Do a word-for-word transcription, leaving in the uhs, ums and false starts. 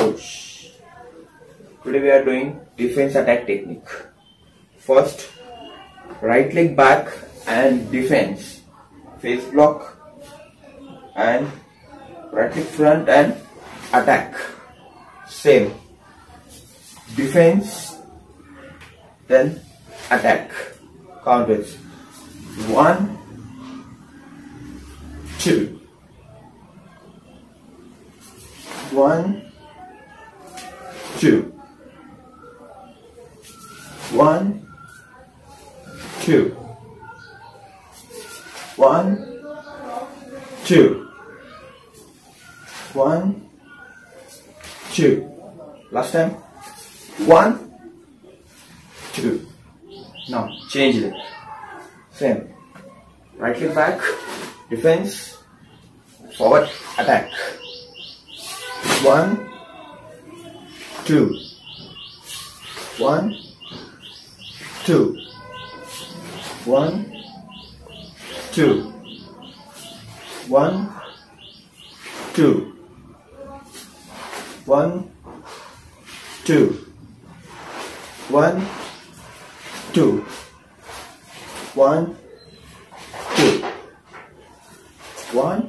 push. Today we are doing defense attack technique. First, right leg back and defense. Face block and right leg front and attack. Same. Defense, then attack. Count it. One, two. One, two. One, two. One, two. One, two. Last time. One, two. Now change it. Same. Right leg back, defense, forward, attack. One, two. One, two. One, two. One, two. One, two. One, two. One, two. One,